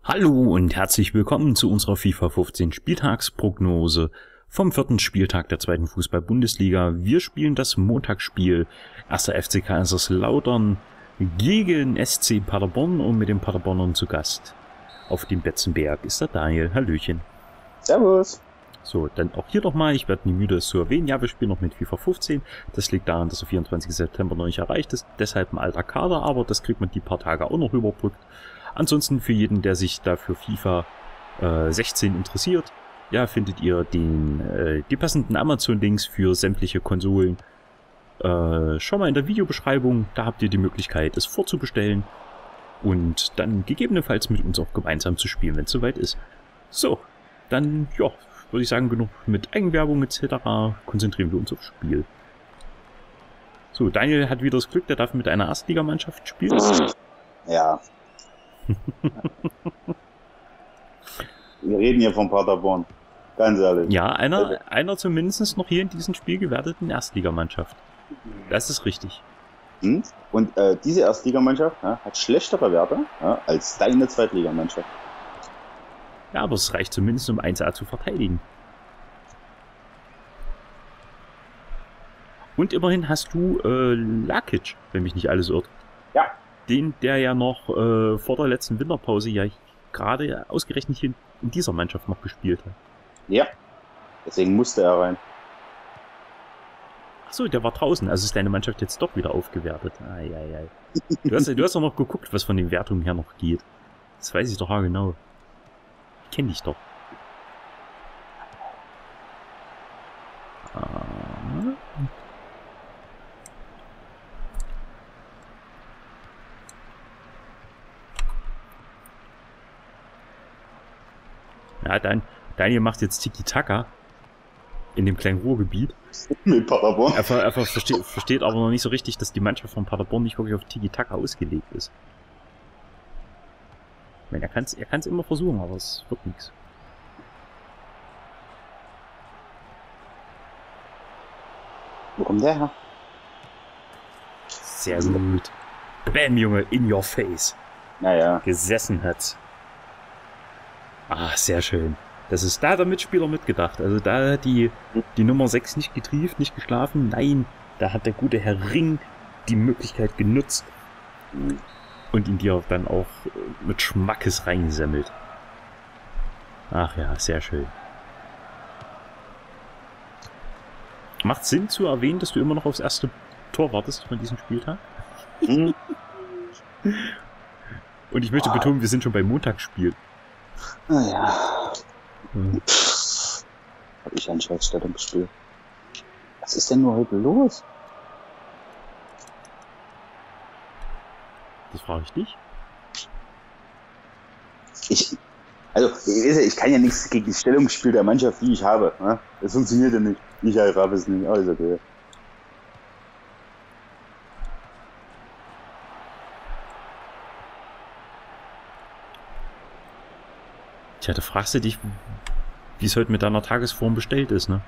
Hallo und herzlich willkommen zu unserer FIFA 15 Spieltagsprognose vom 4. Spieltag der 2. Fußball-Bundesliga. Wir spielen das Montagsspiel 1. FC Kaiserslautern gegen SC Paderborn und mit den Paderbornern zu Gast. Auf dem Betzenberg ist der Daniel. Hallöchen. Servus. So, dann auch hier nochmal, ich werde nie müde es zu erwähnen, ja, wir spielen noch mit FIFA 15. Das liegt daran, dass der 24. September noch nicht erreicht ist, deshalb ein alter Kader, aber das kriegt man die paar Tage auch noch überbrückt. Ansonsten für jeden, der sich da für FIFA 16 interessiert, ja, findet ihr die passenden Amazon-Links für sämtliche Konsolen schon mal in der Videobeschreibung. Da habt ihr die Möglichkeit, es vorzubestellen und dann gegebenenfalls mit uns auch gemeinsam zu spielen, wenn es soweit ist. So, dann, ja, würde ich sagen, genug mit Eigenwerbung etc. Konzentrieren wir uns aufs Spiel. So, Daniel hat wieder das Glück, der darf mit einer Erstligamannschaft spielen. Ja. Wir reden hier von Paderborn. Ganz ehrlich. Ja, einer zumindest noch hier in diesem Spiel gewerteten Erstligamannschaft. Das ist richtig. Und diese Erstligamannschaft hat schlechtere Werte als deine Zweitligamannschaft. Ja, aber es reicht zumindest, um 1A zu verteidigen. Und immerhin hast du Lakic, wenn mich nicht alles irrt. Ja. Der ja noch vor der letzten Winterpause ja gerade ausgerechnet hier in dieser Mannschaft noch gespielt hat. Ja. Deswegen musste er rein. Achso, der war draußen. Also ist deine Mannschaft jetzt doch wieder aufgewertet. Eieiei. Du hast doch noch geguckt, was von den Wertungen her noch geht. Das weiß ich doch genau. Ich kenn dich doch. Ja, Daniel macht jetzt Tiki-Taka in dem kleinen Ruhrgebiet. Mit Paderborn. Er versteht aber noch nicht so richtig, dass die Mannschaft von Paderborn nicht wirklich auf Tiki-Taka ausgelegt ist. Ich meine, er kann's immer versuchen, aber es wird nichts. Wo kommt der her? Sehr gut. Bam, Junge, in your face. Naja. Gesessen hat's. Ah, sehr schön. Da hat der Mitspieler mitgedacht. Also da hat die Nummer 6 nicht getrieft, nicht geschlafen. Nein, da hat der gute Herr Ring die Möglichkeit genutzt und ihn dir dann auch mit Schmackes reingesammelt. Ach ja, sehr schön. Macht Sinn zu erwähnen, dass du immer noch aufs erste Tor wartest von diesem Spieltag? Und ich möchte betonen, wir sind schon beim Montagsspiel. Naja. Hab ich ein Scheißstellungsspiel. Was ist denn nur heute los? Das frage ich dich. Ich kann ja nichts gegen das Stellungsspiel der Mannschaft, die ich habe. Ne? Das funktioniert ja nicht. Ich habe es nicht. Alles okay. Tja, da fragst du dich, wie es heute mit deiner Tagesform bestellt ist, ne?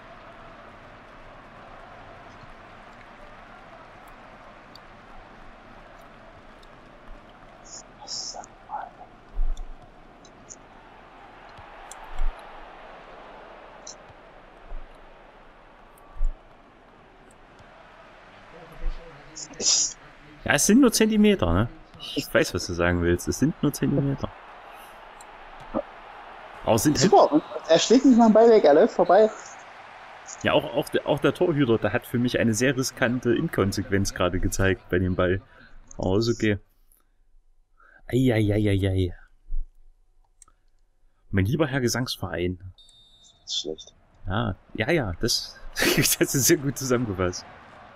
Ja, es sind nur Zentimeter, ne? Ich weiß, was du sagen willst. Es sind nur Zentimeter. Aber sind super, und er schlägt nicht mal einen Ball weg, er läuft vorbei. Ja, auch der Torhüter, der hat für mich eine sehr riskante Inkonsequenz gerade gezeigt bei dem Ball. Aber ist okay. Eieieiei. Mein lieber Herr Gesangsverein. Das ist schlecht. Ja, das ist sehr gut zusammengefasst.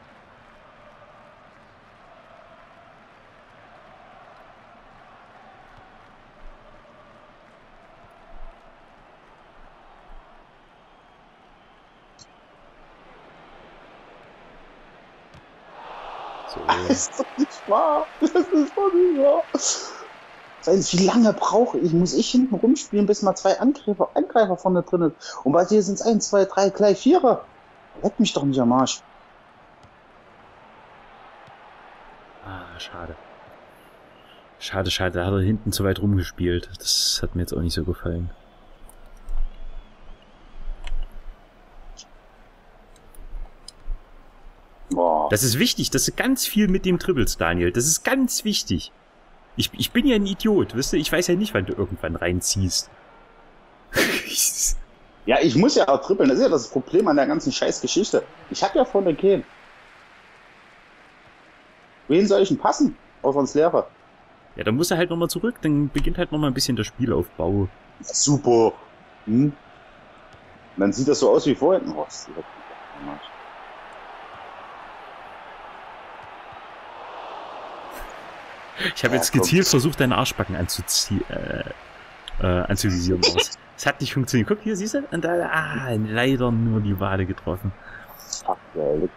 So. Das ist doch nicht wahr. Das ist doch nicht wahr. Wie lange brauche ich? Muss ich hinten rumspielen, bis mal zwei Angreifer vorne drin sind? Und bei dir sind es 1, 2, 3, gleich Vierer. Leck mich doch nicht am Arsch. Ah, schade. Schade, schade, da hat er hinten zu weit rumgespielt. Das hat mir jetzt auch nicht so gefallen. Boah. Das ist wichtig, das ist ganz viel mit dem Dribbles, Daniel. Das ist ganz wichtig. Ich bin ja ein Idiot, wisst ihr? Ich weiß ja nicht, wann du irgendwann reinziehst. Ja, ich muss ja auch trippeln. Das ist ja das Problem an der ganzen Scheißgeschichte. Ich hab ja vorne keinen. Wen soll ich denn passen? Außer ins Leere. Ja, dann muss er halt nochmal zurück, dann beginnt halt nochmal ein bisschen der Spielaufbau. Ja, super. Hm? Und dann sieht das so aus wie vorhin. Oh, das ist Ich habe jetzt gezielt versucht, deine Arschbacken anzuvisieren. Es hat nicht funktioniert. Guck, hier, siehst du? Und da, leider nur die Wade getroffen. Fuck, ja,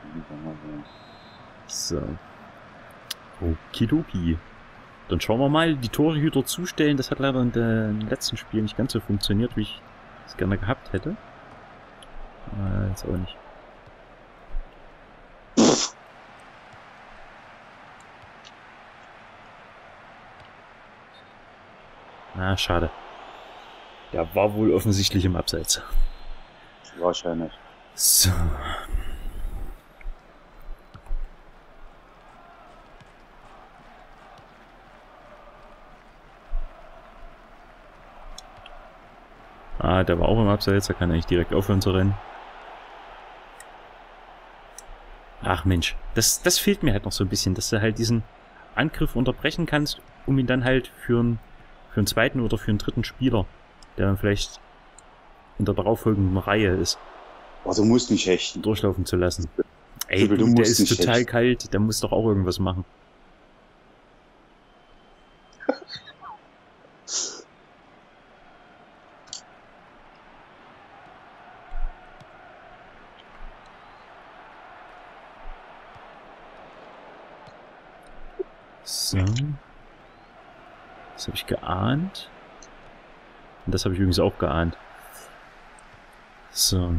so. Okidoki. Dann schauen wir mal, die Torhüter zustellen. Das hat leider in den letzten Spielen nicht ganz so funktioniert, wie ich es gerne gehabt hätte. Jetzt auch nicht. Ah, schade. Der war wohl offensichtlich im Abseits. Wahrscheinlich. So. Der war auch im Abseits, da kann er nicht direkt aufhören zu rennen. Ach Mensch, das fehlt mir halt noch so ein bisschen, dass du halt diesen Angriff unterbrechen kannst, um ihn dann halt für einen zweiten oder für einen dritten Spieler, der dann vielleicht in der darauffolgenden Reihe ist, du musst nicht hechten. durchlaufen zu lassen. Ey, Du der musst ist nicht total hechten. kalt, der muss doch auch irgendwas machen. So. Das habe ich geahnt. Und das habe ich übrigens auch geahnt. So.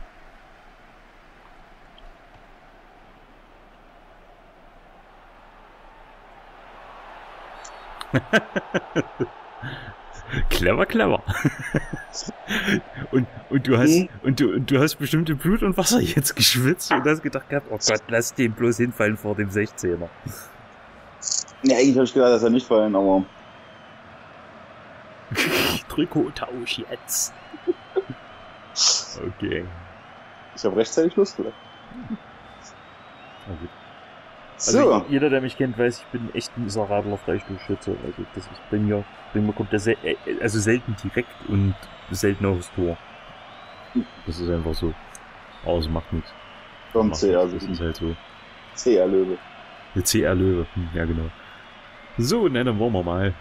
Clever, clever. und du hast und du hast bestimmt im Blut und Wasser jetzt geschwitzt und hast gedacht gehabt, oh Gott, lass den bloß hinfallen vor dem 16er. Ja, eigentlich habe ich gedacht, dass er nicht fallen, aber. Trikottausch jetzt. Okay. Ich habe rechtzeitig losgelassen. Na gut. So. Also jeder, der mich kennt, weiß, ich bin echt ein miserabler Freistoßschütze. Also das ist bei mir kommt der also selten direkt und selten aufs Tor. Das ist einfach so. Aber es macht nichts. Vom Das CR ist halt so. CR Löwe. Der CR Löwe, ja genau. So, ne, dann wollen wir mal.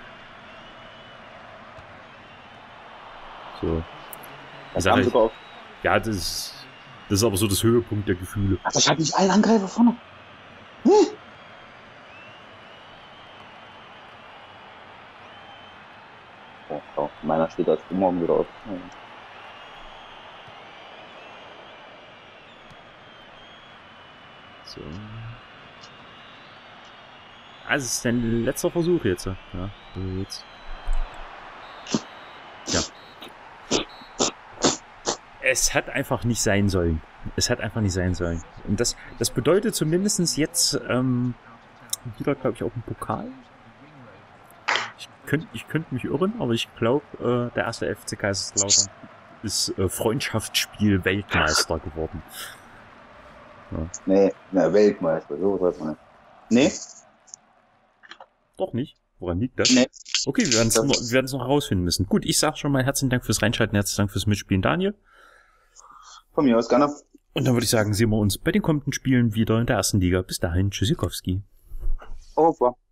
So. Das haben sogar auch. Ja, das ist aber so das Höhepunkt der Gefühle. Also ich habe nicht einen Angreifer vorne. Oh, meiner steht als morgen wieder auf. So. Also es ist dein letzter Versuch jetzt. Ja, also jetzt. Ja. Es hat einfach nicht sein sollen. Es hat einfach nicht sein sollen. Und das bedeutet zumindest jetzt wieder, glaube ich, auch ein Pokal. Ich könnte mich irren, aber ich glaube, der erste FC Kaiserslautern ist Freundschaftsspiel Weltmeister geworden. Ja. Nee, Weltmeister, so weiß man nicht. Nee? Doch nicht. Woran liegt das? Nee. Okay, wir werden es noch herausfinden müssen. Gut, ich sag schon mal herzlichen Dank fürs Reinschalten, herzlichen Dank fürs Mitspielen, Daniel. Von mir aus gerne. Und dann würde ich sagen, sehen wir uns bei den kommenden Spielen wieder in der ersten Liga. Bis dahin, Tschüssikowski. Au revoir.